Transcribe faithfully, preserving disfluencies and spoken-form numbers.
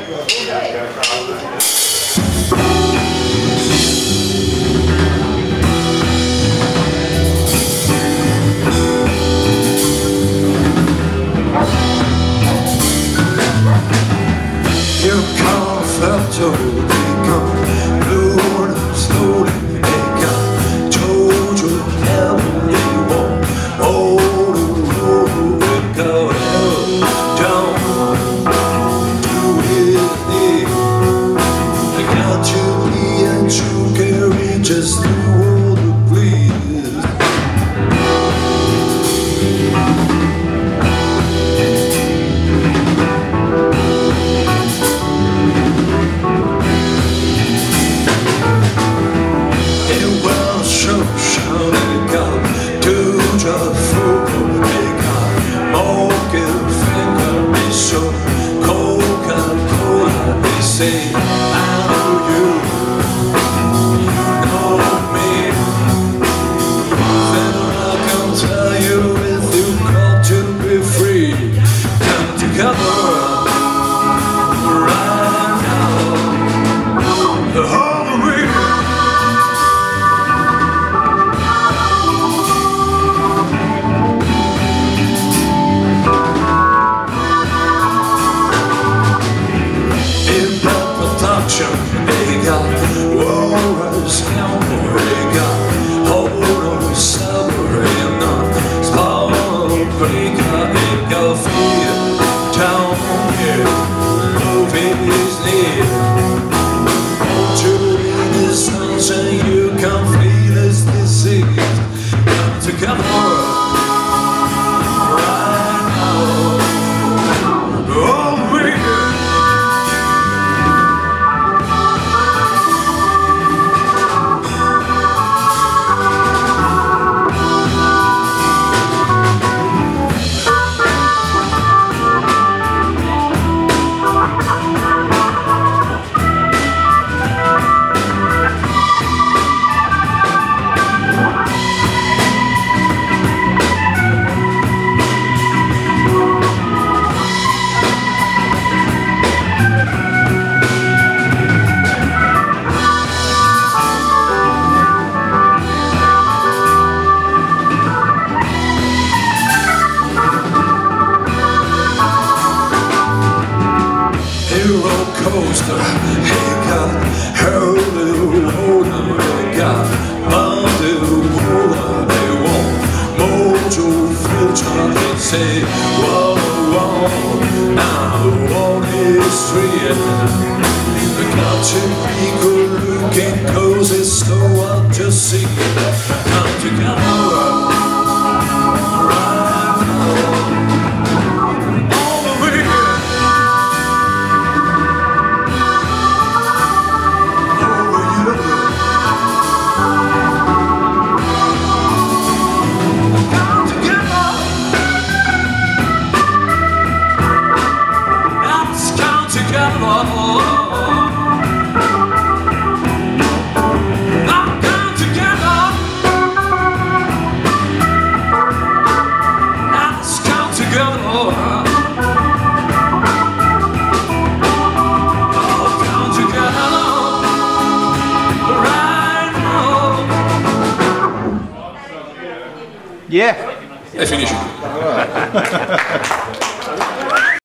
Just do all the please. It will show, show they got two just fool they got Morgan finger they show Coca-Cola they say I know you. They got Warriors, they got Hold Submarine, Small Breaker, they got Fear, Down here, Movies near. Won't you read this songs and you can feel this disease. Come together right now. Oh, baby. Hero coaster, hey got Hurley Roller, they got Monday Roller, they want Mojo Future, they say whoa, whoa, now on history. The country people looking cozy, so I'll just see come together. Yeah. E finisci.